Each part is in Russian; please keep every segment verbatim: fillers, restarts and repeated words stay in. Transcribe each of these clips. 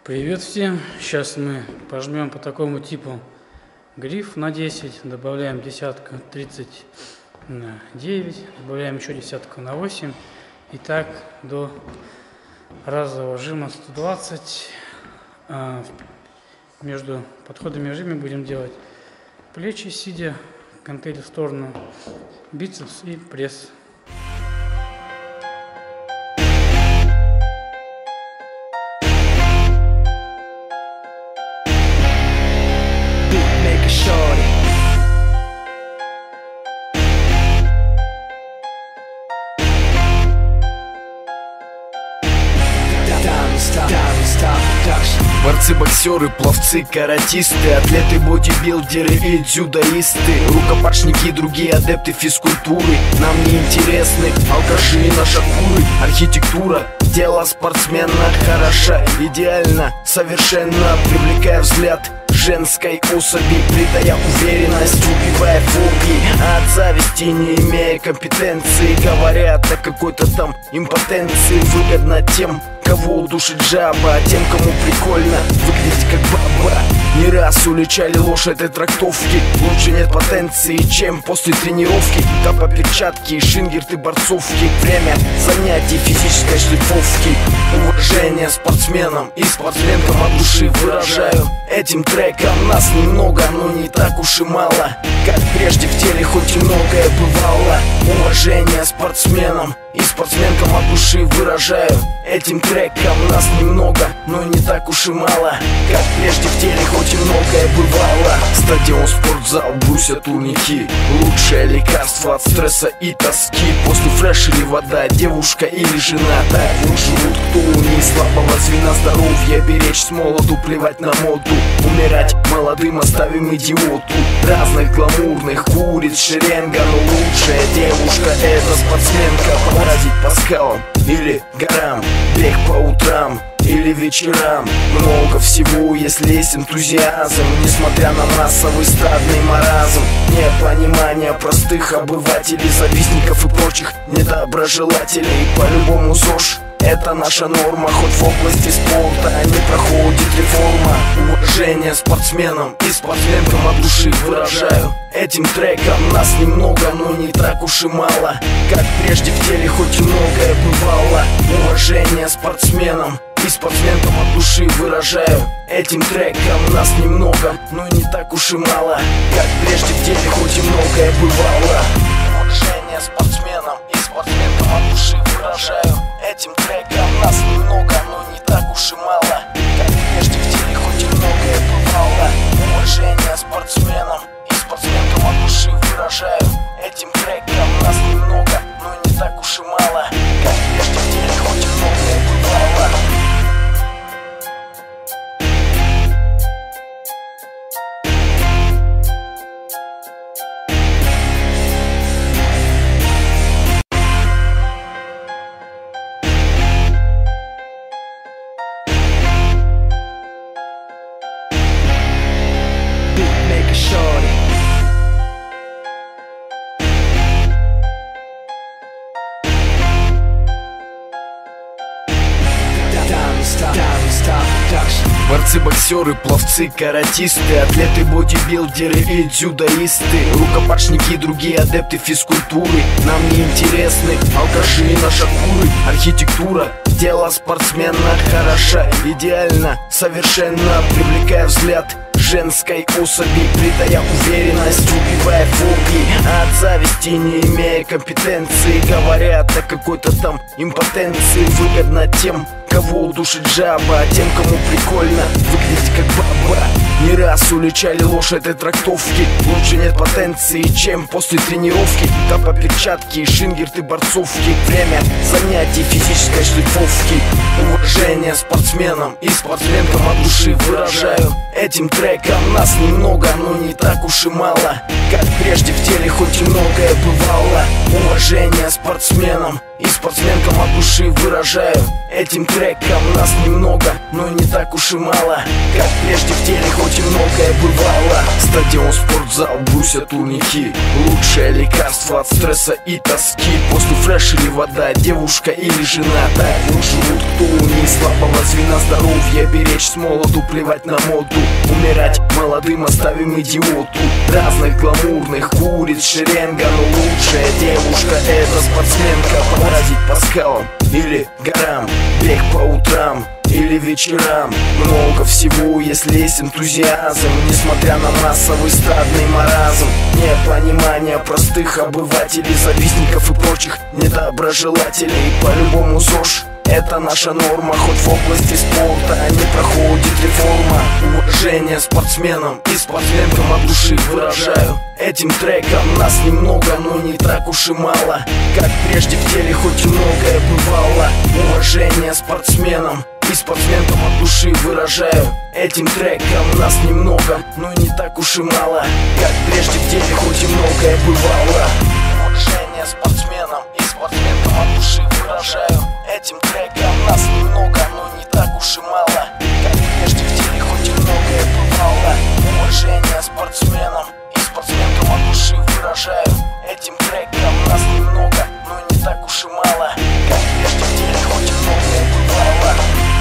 Привет всем! Сейчас мы пожмем по такому типу гриф на десять, добавляем десятку тридцать на девять, добавляем еще десятку на восемь. И так до разового жима сто двадцать. Между подходами и жимами будем делать плечи, сидя, гантели в сторону, бицепс и пресс. Борцы, боксеры, пловцы, каратисты, атлеты, бодибилдеры и дзюдоисты, рукопашники и другие адепты физкультуры. Нам не интересны алкаши и нашакуры. Архитектура тела спортсмена хороша, идеально, совершенно, привлекая взгляд женской особи, придая уверенность, убивая фобии, а от зависти не имея компетенции, говорят о какой-то там импотенции. Выгодно тем, кого удушит жаба, а тем, кому прикольно выглядеть как баба. Не раз уличали ложь этой трактовки. Лучше нет потенции, чем после тренировки. Капа, перчатки, шингерты, борцовки. Время занятий физической шлифовки. Уважение спортсменам и спортсменкам от души выражаю этим треком. Нас немного, но не так уж и мало, как прежде в теле хоть и многое бывало. Уважение спортсменам и спортсменкам от души выражаю этим треком. Нас немного, но не так уж и мало, как прежде в теле хоть и многое бывало. Стадион, спортзал, брусья, турники, лучшее лекарство от стресса и тоски. После фреш или вода, девушка или жена, так вот живут кто не слабого звена здоровья. Беречь с молоду, плевать на моду, умирать молодым оставим идиоту. Разных гламурных куриц шеренга, но лучшая девушка это спортсменка. Поразить по скалам или горам, бег по утрам или вечерам. Много всего, если есть энтузиазм, несмотря на массовый стадный маразм. Непонимание простых обывателей, завистников и прочих недоброжелателей. По-любому ЗОЖ это наша норма, хоть в области спорта не проходит реформа. Уважение спортсменам и спортсменкам от души выражаю этим треком. Нас немного, но не так уж и мало, как прежде в теле хоть и многое бывало. Уважение спортсменам и спортсменкам от души выражаю этим треком. Нас немного, но не так уж и мало, как прежде в теле хоть и многое бывало. Уважение спортсменам и спортсменкам от души выражаю этим треком. Нас немного, но не так уж и мало, как прежде в теле хоть и многое бывало. Уважение спортсменам и спортсменкам от души выражаю этим треком. Нас немного, но не так уж и мало, как прежде в теле хоть и многое бывало. Борцы, боксеры, пловцы, каратисты, атлеты, бодибилдеры и дзюдоисты, рукопашники и другие адепты физкультуры. Нам не интересны алкаши и нашакуры. Архитектура тела спортсмена хороша, идеально, совершенно, привлекая взгляд женской особи, придая уверенность, убивая фобии, а от зависти не имея компетенции, говорят о какой-то там импотенции. Выгодно тем, кого удушит жаба, а тем, кому прикольно выглядеть как баба. Не раз уличали ложь этой трактовки. Лучше нет потенции, чем после тренировки. Капа, перчатки, шингерты, борцовки. Время занятий физической шлифовки. Уважение спортсменам и спортсменкам от души выражаю этим треком. Нас немного, но не так уж и мало, как прежде в теле хоть и многое бывало. Уважение спортсменам и спортсменкам от души выражаю. Этим треком нас немного, но не так уж и мало. Как прежде в теле хоть и многое бывало. Стадион, спортзал, брусья, турники, лучшее лекарство от стресса и тоски. После фреш или вода, девушка или жена, так вот живут, кто у них слабого звена. Здоровье беречь с молоду, плевать на моду. Умирать молодым оставим идиоту. Разных гламурных куриц шеренга, но лучшая девушка — это спортсменка. Поразить по скалам или горам, бег по утрам или вечерам. Много всего, если есть энтузиазм. Несмотря на массовый стадный маразм, непонимание простых обывателей, завистников и прочих недоброжелателей. По-любому ЗОЖ — это наша норма, хоть в области спорта не проходит реформа. Уважение спортсменам и спортсменкам от души выражаю. Этим треком нас немного, но не так уж и мало. Как прежде в теле хоть и многое бывало. Уважение спортсменам и спортсменкам от души выражаю. Этим треком нас немного, но не так уж и мало. Как прежде в теле хоть и многое бывало. Уважение спортсменам и спортсменкам от души выражаю. Этим треком нас немного, но не так уж и мало. Как прежде в теле хоть и многое бывало. Уважение спортсменам и спортсменкам от души выражаю. Этим треком нас немного, но не так уж и мало. Как прежде в теле хоть и многое бывало.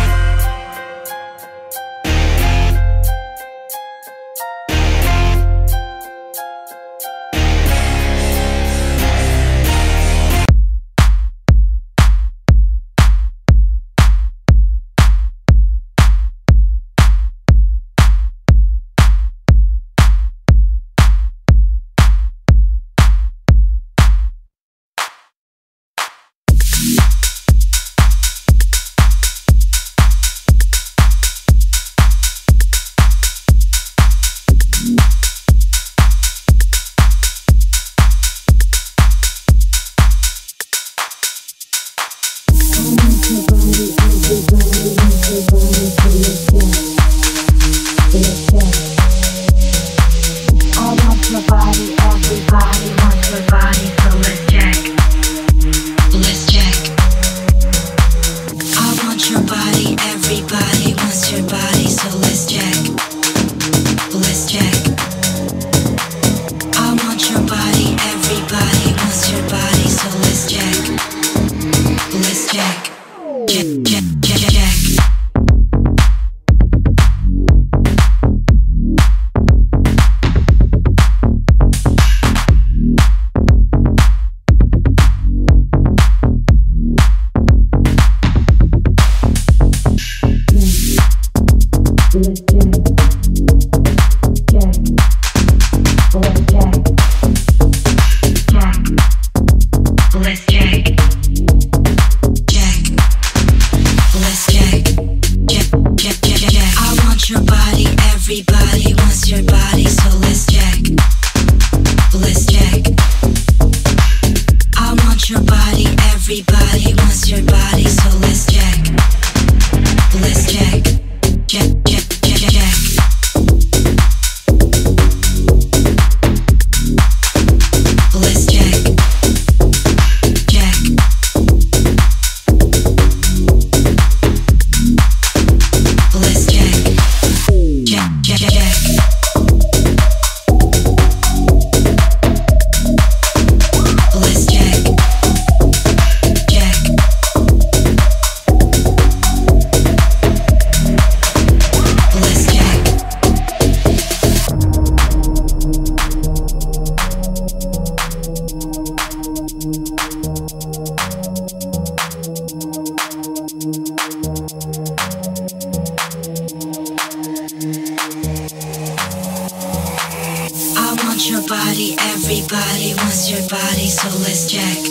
Everybody wants your body, so let's check.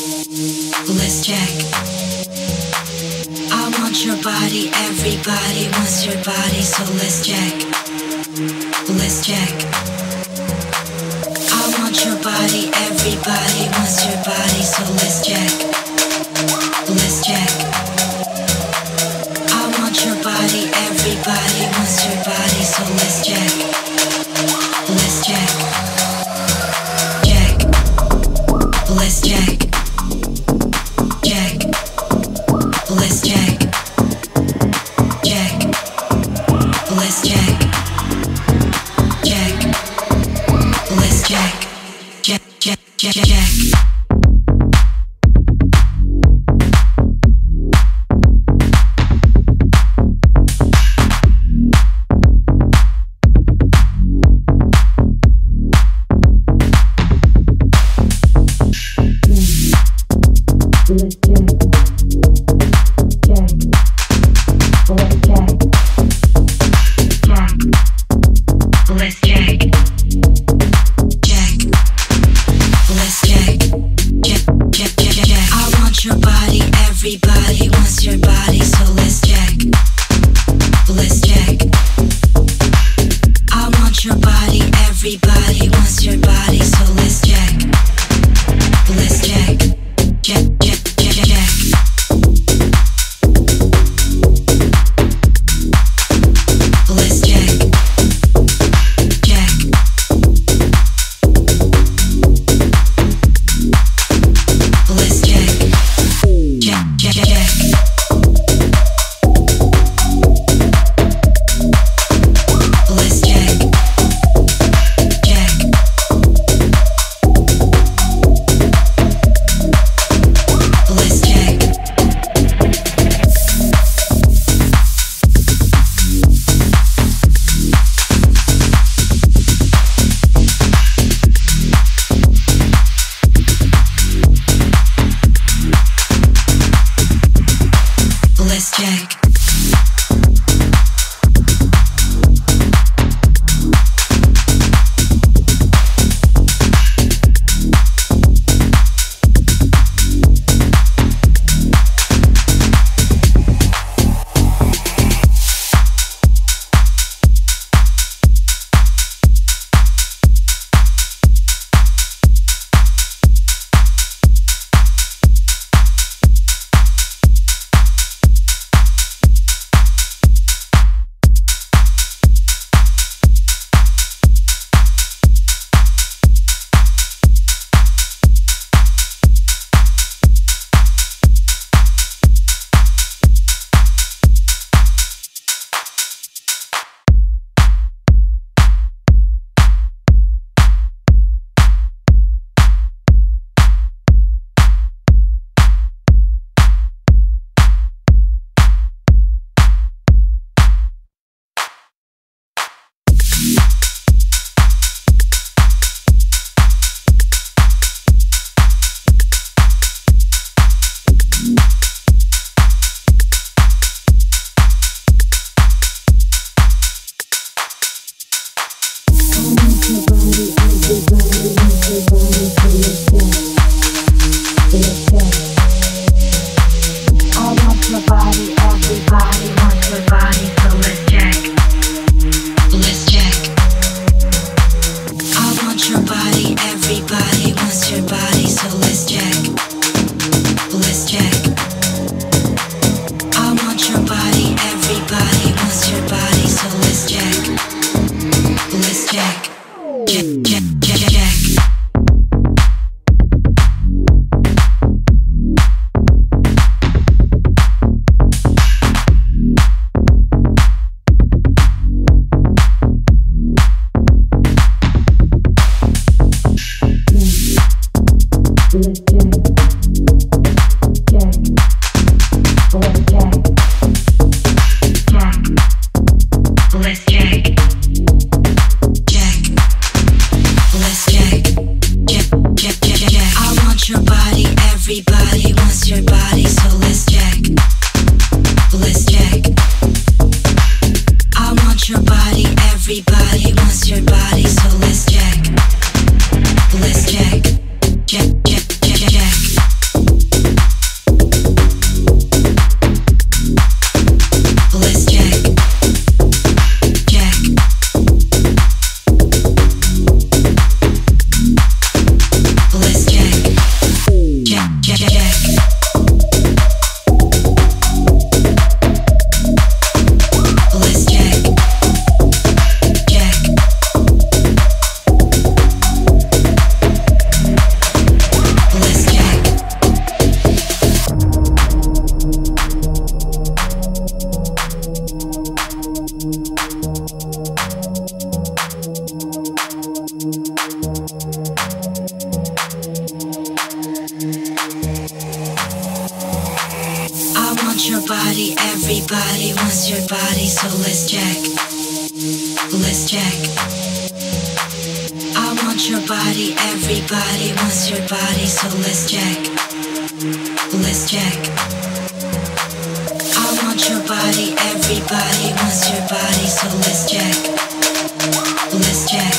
Let's check. I want your body, everybody wants your body, so let's check. Let's check. I want your body, everybody wants your body, so let's check. Let's check. I want your body, everybody wants your body, so let's check. Let's check. Check. Let's check. Check. Everybody wants your body, so let's check. Let's check. I want your body, everybody wants your body, so let's check. Let's check. I want your body, everybody everybody wants your body, so let's check. Let's check.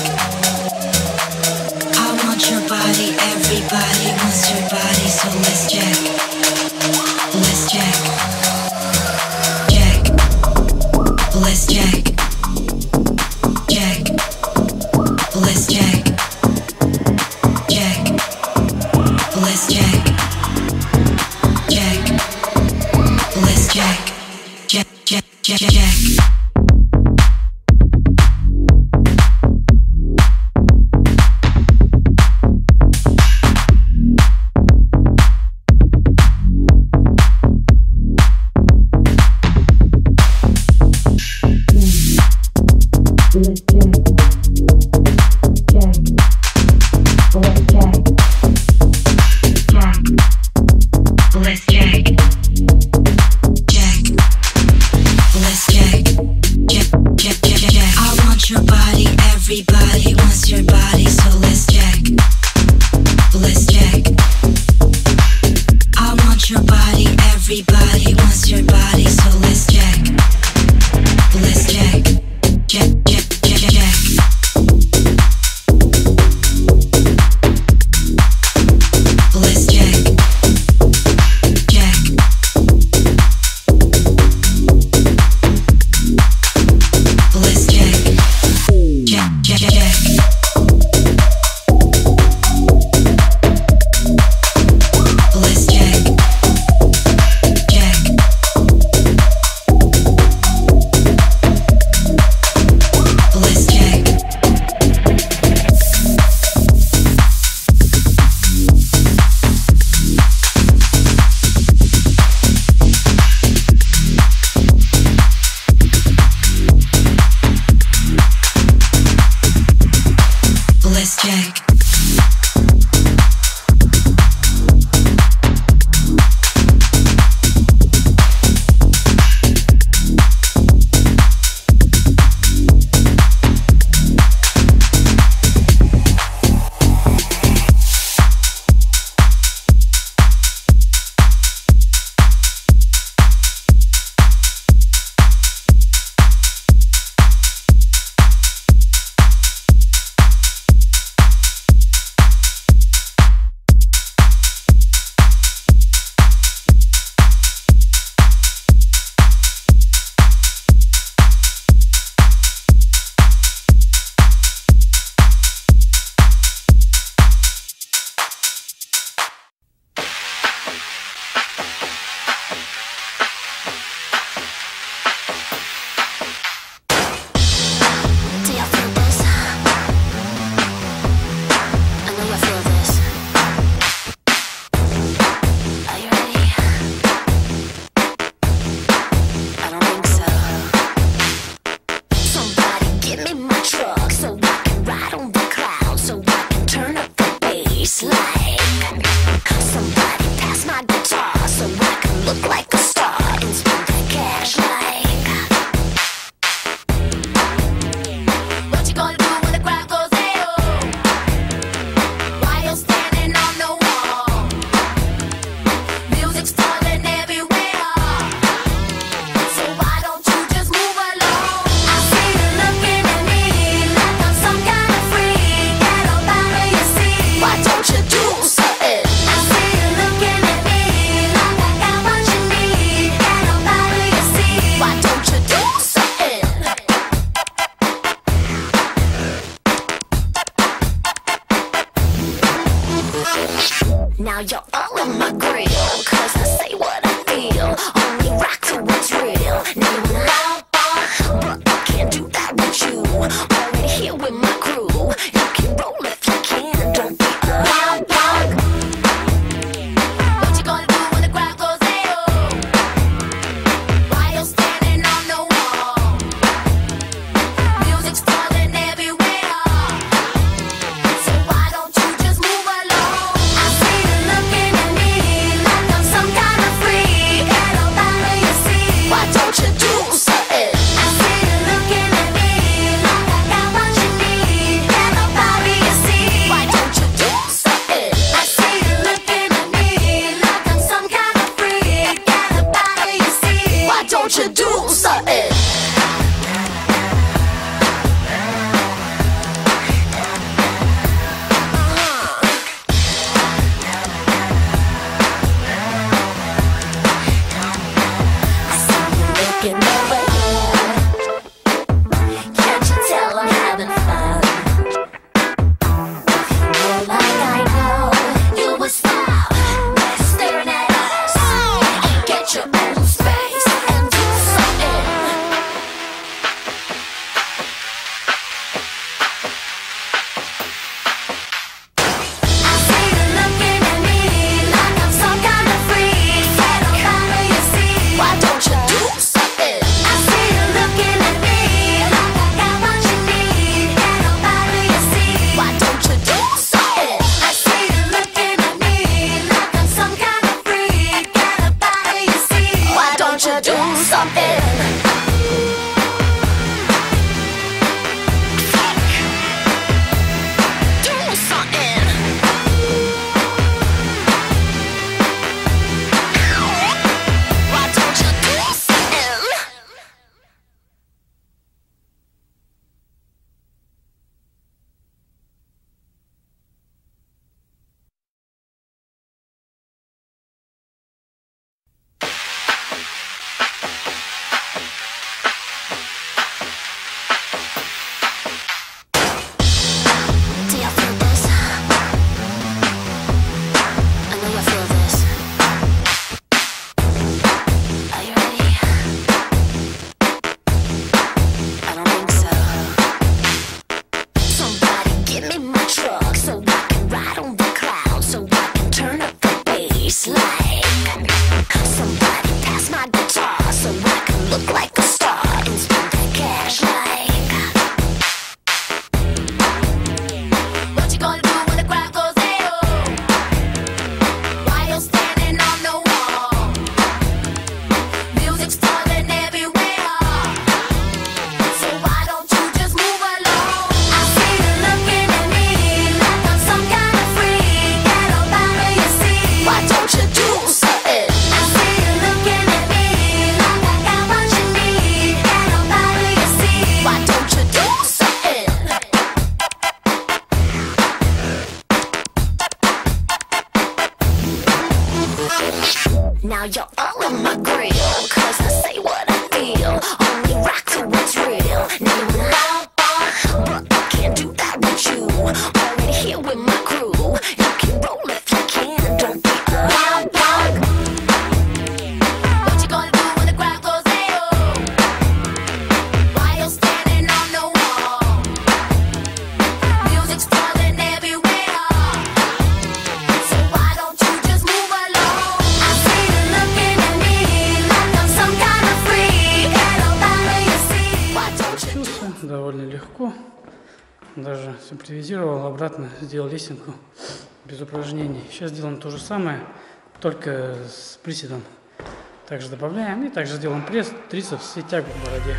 I want your body, everybody wants your body, so let's check. Let's check. Check. Let's check. Check. Let's check. Check. Let's check. Check. Let's check. Check, check, check, check. Everybody wants your body, so let's check. Let's check. I want your body, everybody wants your body, so let's check. Let's check. Check, check, check, check. довольно легко. Даже симпровизировал, обратно сделал лесенку без упражнений. Сейчас делаем то же самое, только с приседом. Также добавляем и также делаем пресс, трицепс и тягу в бороде.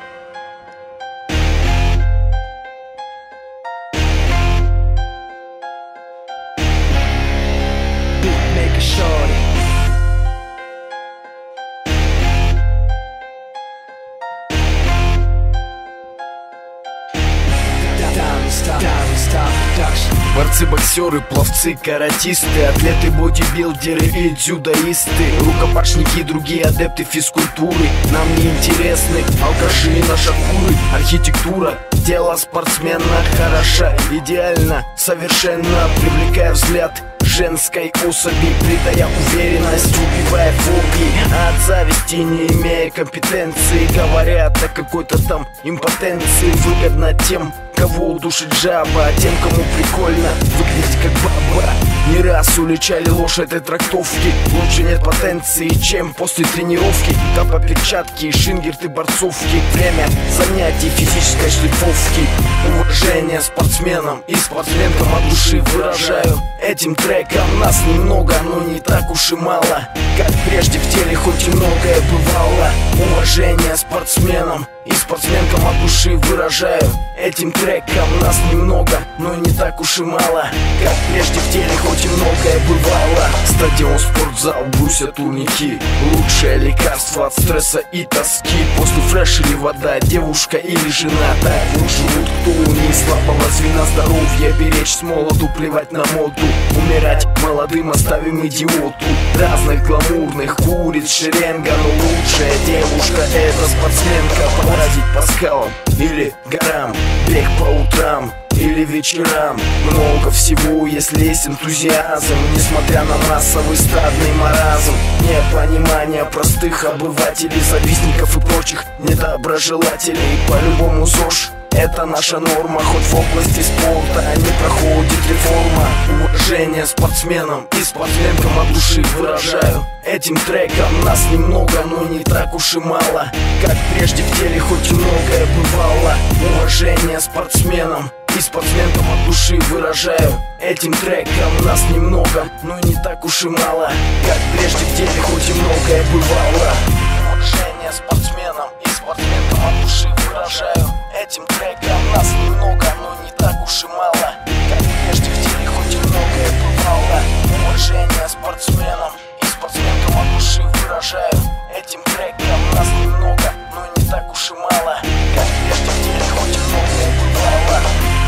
Борцы, боксеры, пловцы, каратисты, атлеты, бодибилдеры и дзюдоисты, рукопашники и другие адепты физкультуры нам не интересны алкаши и нашакуры. Архитектура тела спортсмена хороша, идеально, совершенно, привлекая взгляд женской особи, придая уверенность, убивая фобии, а от зависти не имея компетенции, говорят о какой-то там импотенции. Выгодно тем, кого удушит жаба, а тем, кому прикольно выглядеть как баба. Не раз уличали ложь этой трактовки. Лучше нет потенции, чем после тренировки. Там по перчатке, шингерты, борцовки. Время занятий физической шлифовки. Уважение спортсменам и спортсменкам от души выражаю этим треком. Нас немного, но не так уж и мало, как прежде в теле хоть и многое бывало. Уважение спортсменам и спортсменкам от души выражаю этим треком. Нас немного, но не так уж и мало, как прежде в теле хоть и многое бывало. Стадион, спортзал, брусья, турники, лучшее лекарство от стресса и тоски. После фреш или вода, девушка или жена, так вот живут, кто у них слабого звена. Здоровье беречь с молоду, плевать на моду. Умирать молодым оставим идиоту. Разных гламурных куриц шеренга, но лучшая девушка это спортсменка. Поразить по скалам или горам, бег по утрам или вечерам. Много всего, если есть энтузиазм, несмотря на массовый стадный маразм. Непонимание простых обывателей, завистников и прочих недоброжелателей. По-любому ЗОЖ это наша норма, хоть в области спорта не проходит реформа. Уважение спортсменам и спортсменкам от души выражаю этим треком. Нас немного, но не так уж и мало, как прежде в теле хоть и многое бывало. Уважение спортсменам и спортсменкам от души выражаю этим треком. Нас немного, но не так уж и мало, как прежде в теле хоть и многое бывало. Уважение спортсменам и спортсменкам от души выражаю этим треком. Нас немного, но не так уж и мало, как прежде в теле хоть и многое бывало. Уважение спортсменам и спортсменкам от души выражаю этим треком. Нас немного, но не так уж и мало, как прежде в теле хоть и многое бывало.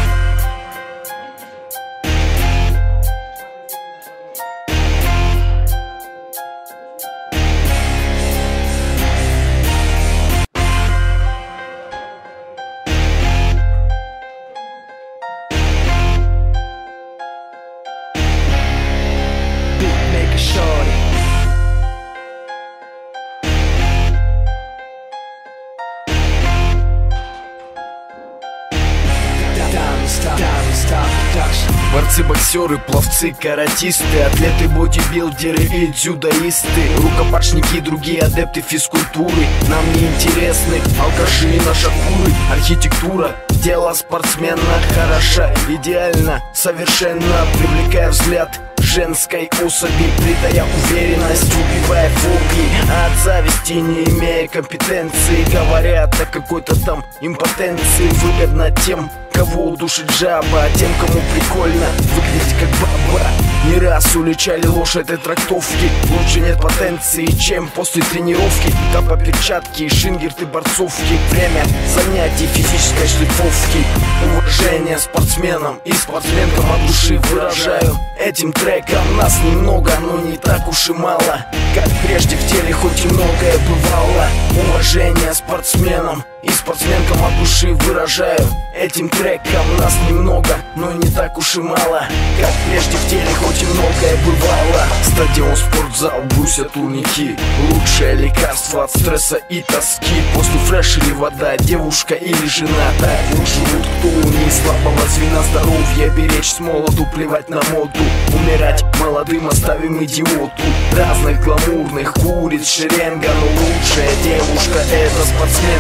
Борцы, боксеры, пловцы, каратисты, атлеты, бодибилдеры и дзюдоисты, рукопашники и другие адепты физкультуры нам не интересны алкаши и нашакуры. Архитектура тела спортсмена хороша, идеально, совершенно, привлекая взгляд женской особи, придая уверенность, убивая фобии, а от зависти не имея компетенции, говорят о какой-то там импотенции. Выгодно тем, кого удушит жаба, а тем, кому прикольно выглядеть как баба. Не раз уличали ложь этой трактовки. Лучше нет потенции, чем после тренировки. Там по перчатке, шингерты, борцовки. Время занятий физической шлифовки. Уважение спортсменам и спортсменкам от души выражаю этим треком. Нас немного, но не так уж и мало, как прежде в теле хоть и многое бывало. Уважение спортсменам и спортсменкам от души выражаю этим треком. Нас немного, но не так уж и мало, как прежде в теле хоть и многое бывало. Стадион, спортзал, брусья, турники, лучшее лекарство от стресса и тоски. После фреш или вода, девушка или жена, так вот живут, кто у них слабого звена. Здоровье беречь с молоду, плевать на моду. Умирать молодым оставим идиоту. Разных гламурных куриц шеренга, но лучшая девушка это спортсменка.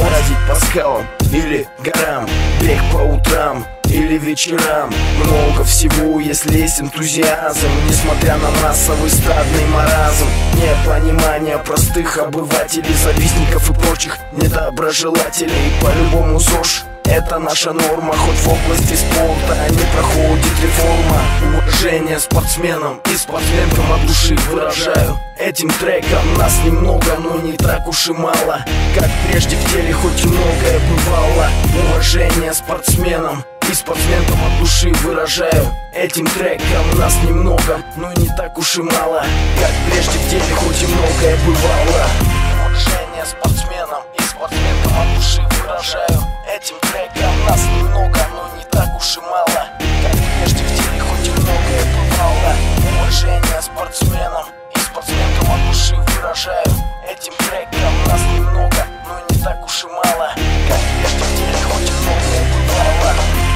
бродить по скалам или горам, бег по утрам или вечерам. Много всего, если есть энтузиазм, несмотря на массовый стадный маразм. Непонимание простых обывателей, завистников и прочих недоброжелателей. По-любому ЗОЖ — это наша норма, хоть в области спорта не проходит реформа. Уважение спортсменам и спортсменкам от души выражаю этим треком. Нас немного, но не так уж и мало, как прежде в деле хоть и многое бывало. Уважение спортсменам и спортсменкам от души выражаю этим треком. Нас немного, но не так уж и мало, как прежде в деле хоть и многое бывало. Уважение спортсменам и спортсменкам от души выражаю этим треком. Нас немного, но не так уж и мало, как прежде в деле хоть и многое бывало. Уважение спортсменам и спортсменкам от души выражаю этим треком. Нас немного, но не так уж и мало, как прежде в деле хоть и многое бывало.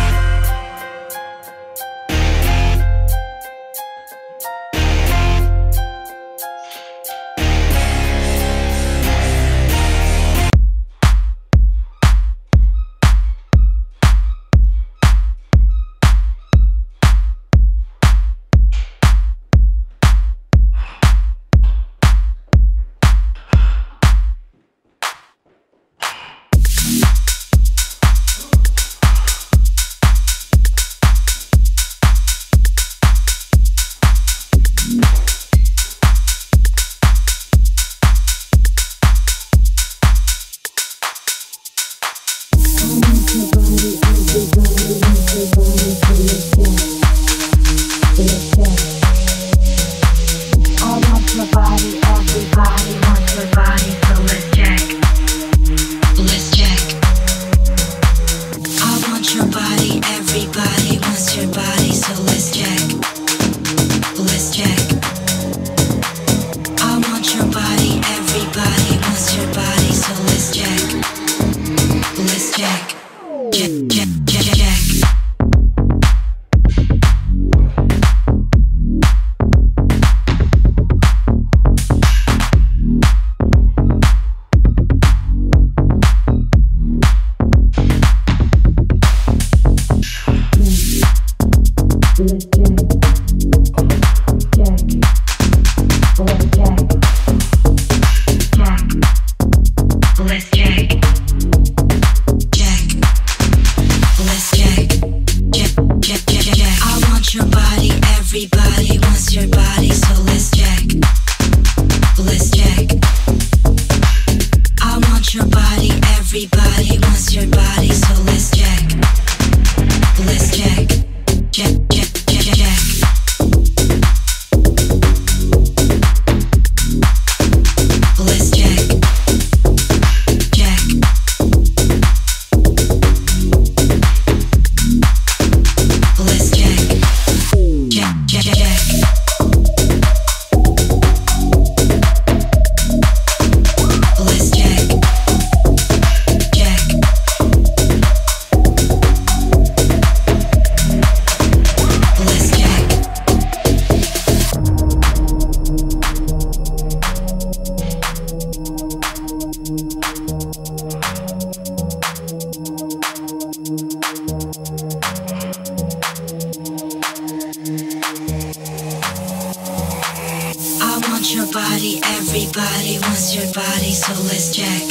Everybody wants your body, so let's check.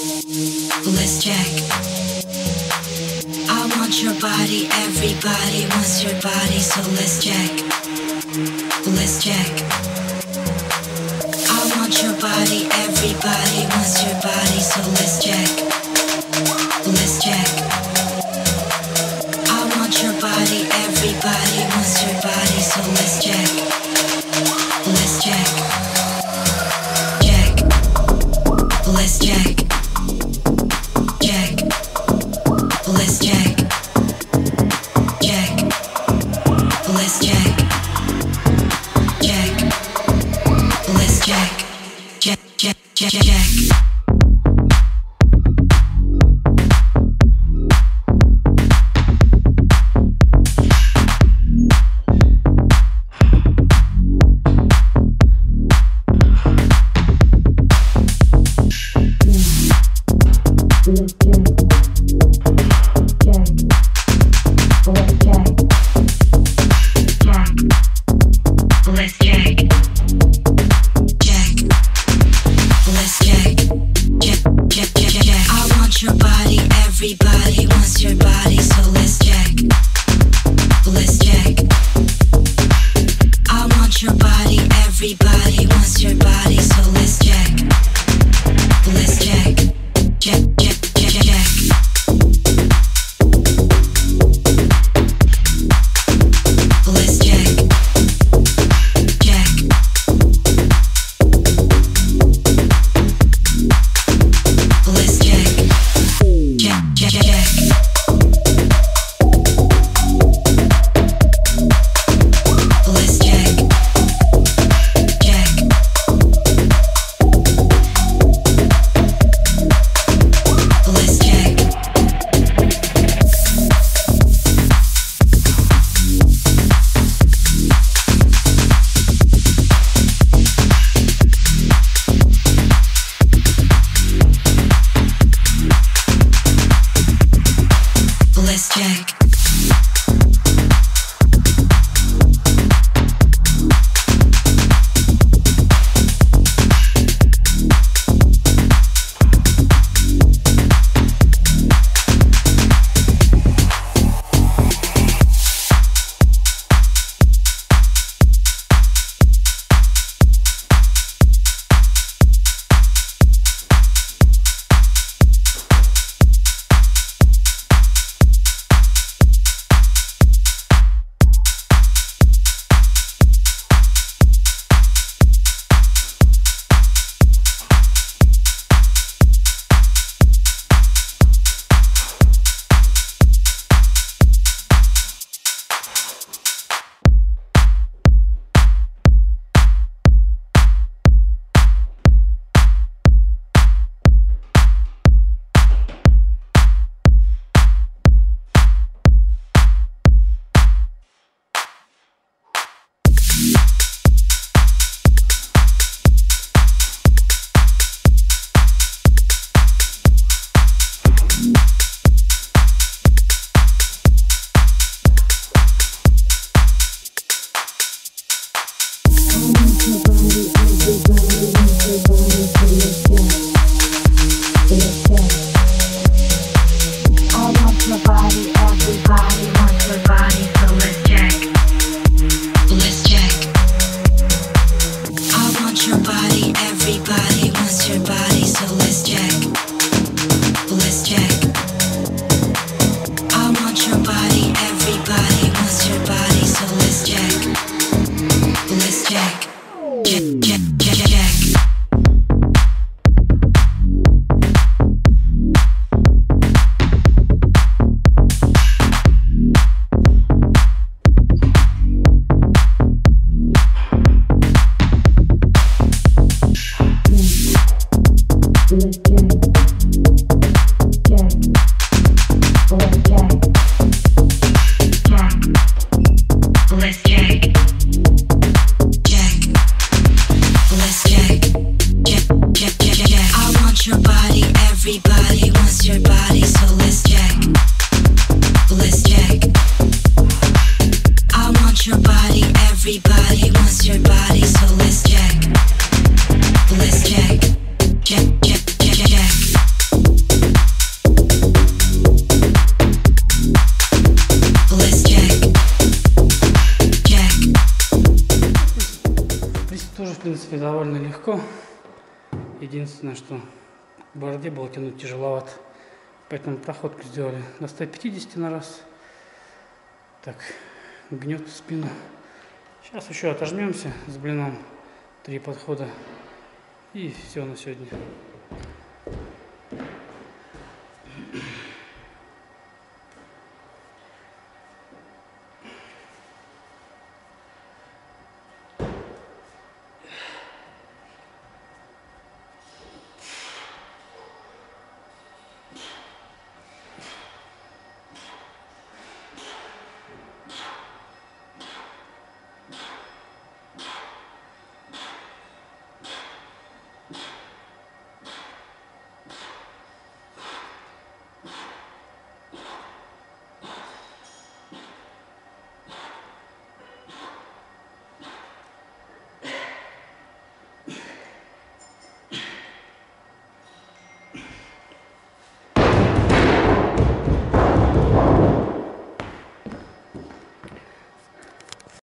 Let's check. I want your body, everybody wants your body, so let's check. Let's check. I want your body, everybody wants your body, so let's check. Let's check. I want your body, everybody wants your body, so let's check. Let's check. Check. Let's check. Check. Let's check. Check. Let's check. Check. Let's check. Check. Check. Check. Check. В принципе, довольно легко. Единственное, что в борде было тянуть тяжеловато. Поэтому проходку сделали до ста пятидесяти на раз. Так, гнет спину. Сейчас еще отожмемся с блином. Три подхода. И все на сегодня.